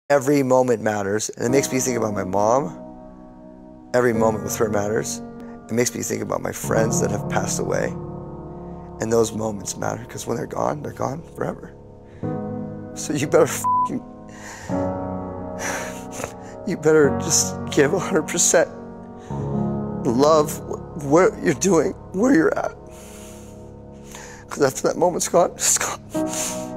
Every moment matters, and it makes me think about my mom. Every moment with her matters. It makes me think about my friends that have passed away. And those moments matter, because when they're gone forever. So you better you better just give 100%. Love what you're doing, where you're at. Because after that moment's gone, it's gone.